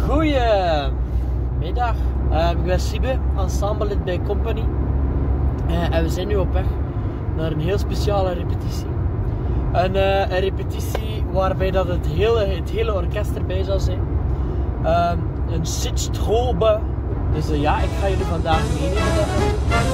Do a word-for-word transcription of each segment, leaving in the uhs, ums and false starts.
Goedemiddag, uh, ik ben Sibe, ensemblelid bij Company. Uh, en we zijn nu op weg naar een heel speciale repetitie. Een, uh, een repetitie waarbij dat het, hele, het hele orkest erbij zal zijn. Uh, een Sitzprobe. Dus uh, ja, ik ga jullie vandaag meenemen.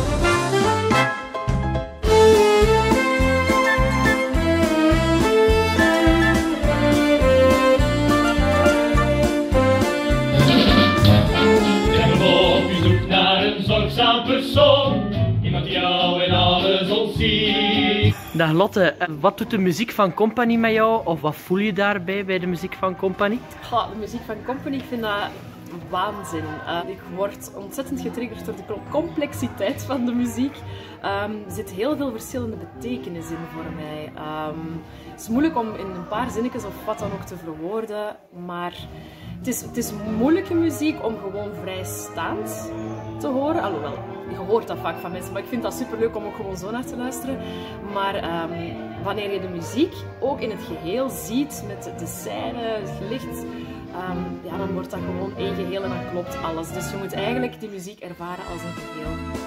Persoon, iemand die jou in alles ontziet. Dag Lotte, wat doet de muziek van Company met jou? Of wat voel je daarbij bij de muziek van Company? Ja, de muziek van Company, ik vind dat waanzin. Uh, ik word ontzettend getriggerd door de complexiteit van de muziek. Um, er zit heel veel verschillende betekenissen in voor mij. Um, het is moeilijk om in een paar zinnetjes of wat dan ook te verwoorden, maar het is, het is moeilijke muziek om gewoon vrijstaand te horen. Alhoewel, je hoort dat vaak van mensen, maar ik vind dat superleuk om ook gewoon zo naar te luisteren. Maar um, wanneer je de muziek ook in het geheel ziet, met de scène, het licht, um, ja, dan wordt dat gewoon één geheel en dan klopt alles. Dus je moet eigenlijk die muziek ervaren als een geheel.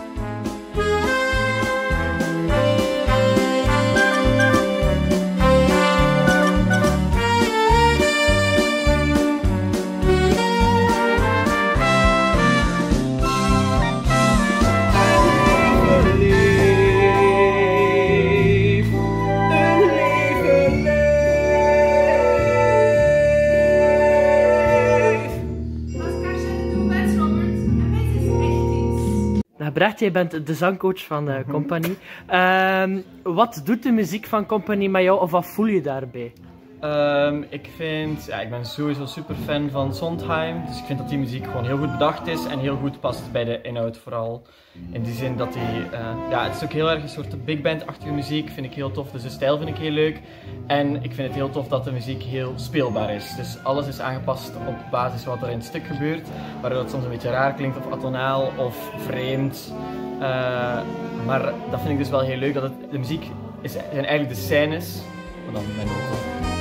Brecht, jij bent de zangcoach van uh, Company. Uh, wat doet de muziek van Company met jou of wat voel je daarbij? Um, ik vind, ja, ik ben sowieso super fan van Sondheim, dus ik vind dat die muziek gewoon heel goed bedacht is en heel goed past bij de inhoud vooral. In die zin dat die, uh, ja, het is ook heel erg een soort big band-achtige muziek, vind ik heel tof, dus de stijl vind ik heel leuk. En ik vind het heel tof dat de muziek heel speelbaar is, dus alles is aangepast op basis wat er in het stuk gebeurt, waardoor het soms een beetje raar klinkt of atonaal of vreemd. Uh, maar dat vind ik dus wel heel leuk, dat het, de muziek is, zijn eigenlijk de scènes, maar dan mijn noten.